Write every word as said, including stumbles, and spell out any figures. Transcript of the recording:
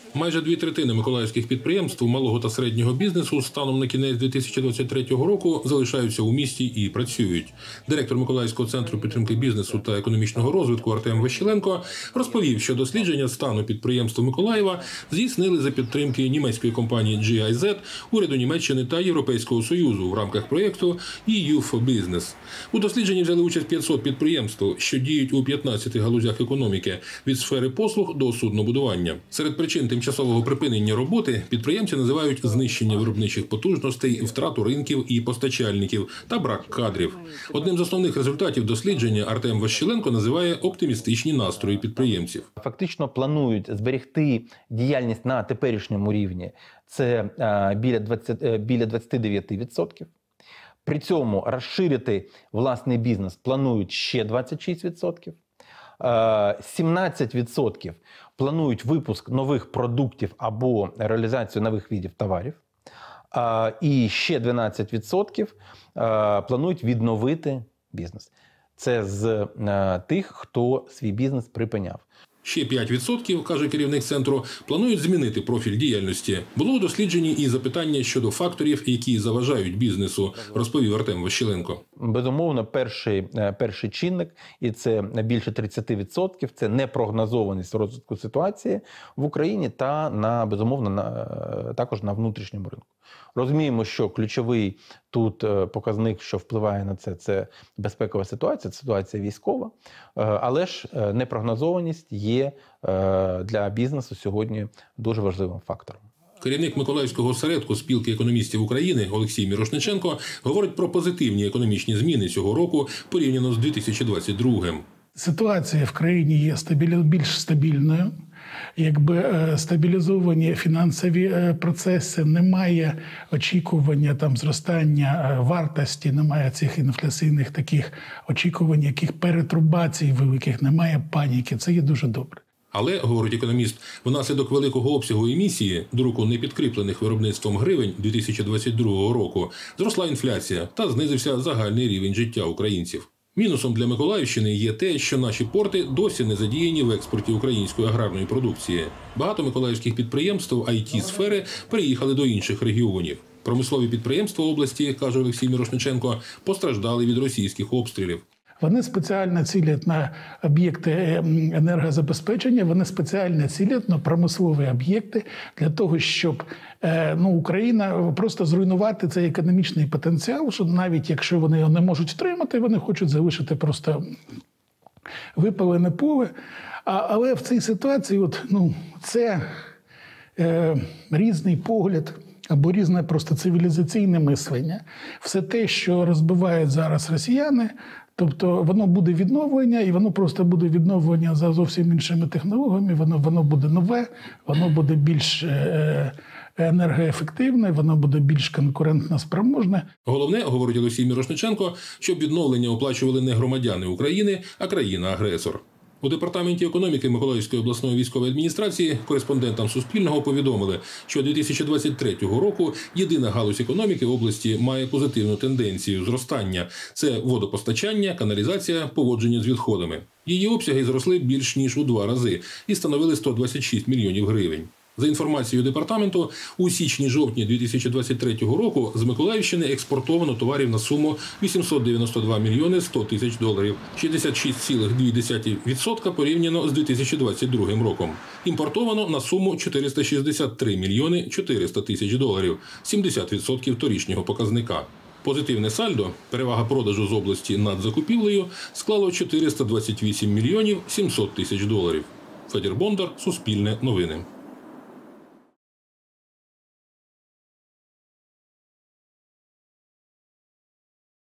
Майже дві третини миколаївських підприємств малого та середнього бізнесу станом на кінець дві тисячі двадцять третього року залишаються у місті і працюють. Директор Миколаївського центру підтримки бізнесу та економічного розвитку Артем Ващіленко розповів, що дослідження стану підприємств Миколаєва здійснили за підтримки німецької компанії джі ай зет, уряду Німеччини та Європейського Союзу в рамках проєкту і ю фор бізнес. У дослідженні взяли участь п'ятсот підприємств, що діють у п'ятнадцяти галузях економіки – від сфери послуг до суднобудування. Серед причин тимчасового припинення роботи підприємці називають знищення виробничих потужностей, втрату ринків і постачальників та брак кадрів. Одним з основних результатів дослідження Артем Ващіленко називає оптимістичні настрої підприємців. Фактично планують зберегти діяльність на теперішньому рівні. Це біля двадцяти дев'яти відсотків. При цьому розширити власний бізнес планують ще двадцять шість відсотків. сімнадцять відсотків планують випуск нових продуктів або реалізацію нових видів товарів. І ще дванадцять відсотків планують відновити бізнес. Це з тих, хто свій бізнес припиняв. Ще п'ять відсотків, каже керівник центру, планують змінити профіль діяльності. Було у дослідженні і запитання щодо факторів, які заважають бізнесу, розповів Артем Ващіленко. Безумовно, перший, перший чинник, і це більше тридцять відсотків, це непрогнозованість розвитку ситуації в Україні та, на, безумовно, на, також на внутрішньому ринку. Розуміємо, що ключовий тут показник, що впливає на це, це безпекова ситуація, це ситуація військова, але ж непрогнозованість є для бізнесу сьогодні дуже важливим фактором. Керівник Миколаївського осередку спілки економістів України Олексій Мірошниченко говорить про позитивні економічні зміни цього року порівняно з дві тисячі двадцять другим. Ситуація в країні є більш стабільною. Якби стабілізовані фінансові процеси, немає очікування там зростання вартості, немає цих інфляційних таких очікувань, яких перетрубацій великих, немає паніки. Це є дуже добре. Але, говорить економіст, внаслідок великого обсягу емісії, друку непідкріплених виробництвом гривень дві тисячі двадцять другого року, зросла інфляція та знизився загальний рівень життя українців. Мінусом для Миколаївщини є те, що наші порти досі не задіяні в експорті української аграрної продукції. Багато миколаївських підприємств ай ті-сфери переїхали до інших регіонів. Промислові підприємства області, каже Олексій Мірошниченко, постраждали від російських обстрілів. Вони спеціально цілять на об'єкти енергозабезпечення, вони спеціально цілять на промислові об'єкти для того, щоб ну, Україна просто зруйнувати цей економічний потенціал, що навіть якщо вони його не можуть втримати, вони хочуть залишити просто випалене поле. А, але в цій ситуації от, ну, це е, різний погляд або різне просто цивілізаційне мислення. Все те, що розбивають зараз росіяни, тобто воно буде відновлення, і воно просто буде відновлення за зовсім іншими технологіями, воно, воно буде нове, воно буде більш е, енергоефективне, воно буде більш конкурентно спроможне. Головне, говорить Олексій Мірошниченко, щоб відновлення оплачували не громадяни України, а країна-агресор. У Департаменті економіки Миколаївської обласної військової адміністрації кореспондентам Суспільного повідомили, що дві тисячі двадцять третього року єдина галузь економіки області має позитивну тенденцію зростання. Це водопостачання, каналізація, поводження з відходами. Її обсяги зросли більш ніж у два рази і становили сто двадцять шість мільйонів гривень. За інформацією департаменту, у січні-жовтні дві тисячі двадцять третього року з Миколаївщини експортовано товарів на суму вісімсот дев'яносто два мільйони сто тисяч доларів, шістдесят шість цілих дві десятих відсотка порівняно з дві тисячі двадцять другим роком. Імпортовано на суму чотириста шістдесят три мільйони чотириста тисяч доларів, сімдесят відсотків торічнього показника. Позитивне сальдо, перевага продажу з області над закупівлею, склало чотириста двадцять вісім мільйонів сімсот тисяч доларів. Федір Бондар, Суспільне новини.